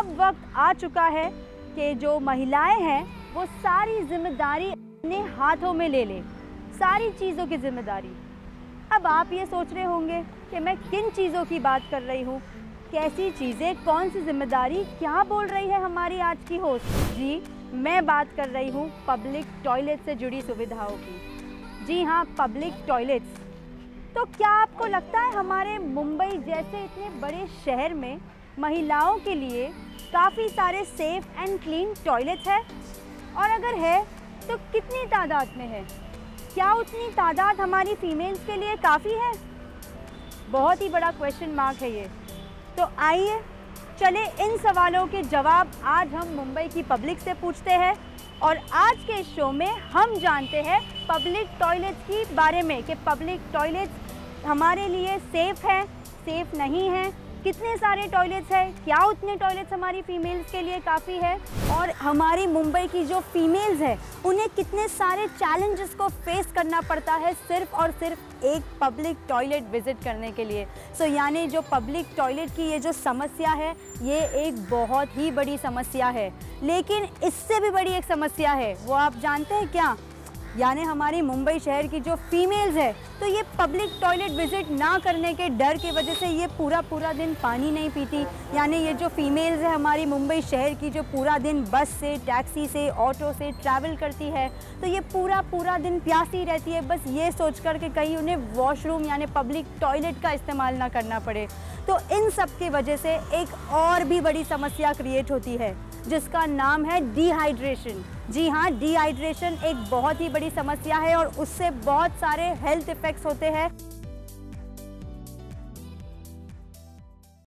अब वक्त आ चुका है कि जो महिलाएं हैं वो सारी जिम्मेदारी अपने हाथों में ले ले, सारी चीज़ों की जिम्मेदारी। अब आप ये सोच रहे होंगे कि मैं किन चीज़ों की बात कर रही हूँ, कैसी चीज़ें, कौन सी जिम्मेदारी, क्या बोल रही है हमारी आज की होस्ट। जी, मैं बात कर रही हूँ पब्लिक टॉयलेट से जुड़ी सुविधाओं की। जी हाँ, पब्लिक टॉयलेट्स। तो क्या आपको लगता है हमारे मुंबई जैसे इतने बड़े शहर में महिलाओं के लिए काफ़ी सारे सेफ एंड क्लीन टॉयलेट्स हैं? और अगर है तो कितनी तादाद में है? क्या उतनी तादाद हमारी फीमेल्स के लिए काफ़ी है? बहुत ही बड़ा क्वेश्चन मार्क है ये। तो आइए चले इन सवालों के जवाब आज हम मुंबई की पब्लिक से पूछते हैं और आज के शो में हम जानते हैं पब्लिक टॉयलेट्स की बारे में कि पब्लिक टॉयलेट्स हमारे लिए सेफ़ हैं, सेफ़ नहीं हैं, कितने सारे टॉयलेट्स हैं, क्या उतने टॉयलेट्स हमारी फीमेल्स के लिए काफ़ी है और हमारी मुंबई की जो फीमेल्स हैं उन्हें कितने सारे चैलेंजेस को फेस करना पड़ता है सिर्फ़ और सिर्फ एक पब्लिक टॉयलेट विज़िट करने के लिए। सो यानी जो पब्लिक टॉयलेट की ये जो समस्या है ये एक बहुत ही बड़ी समस्या है। लेकिन इससे भी बड़ी एक समस्या है, वो आप जानते हैं क्या? यानी हमारी मुंबई शहर की जो फीमेल्स है तो ये पब्लिक टॉयलेट विज़िट ना करने के डर की वजह से ये पूरा दिन पानी नहीं पीती। यानी ये जो फीमेल्स है हमारी मुंबई शहर की जो पूरा दिन बस से, टैक्सी से, ऑटो से ट्रैवल करती है तो ये पूरा दिन प्यासी रहती है, बस ये सोच कर के कहीं उन्हें वॉशरूम यानी पब्लिक टॉयलेट का इस्तेमाल ना करना पड़े। तो इन सब की वजह से एक और भी बड़ी समस्या क्रिएट होती है जिसका नाम है डिहाइड्रेशन। जी हाँ, डिहाइड्रेशन एक बहुत ही बड़ी समस्या है और उससे बहुत सारे हेल्थ इफ़ेक्ट्स होते हैं।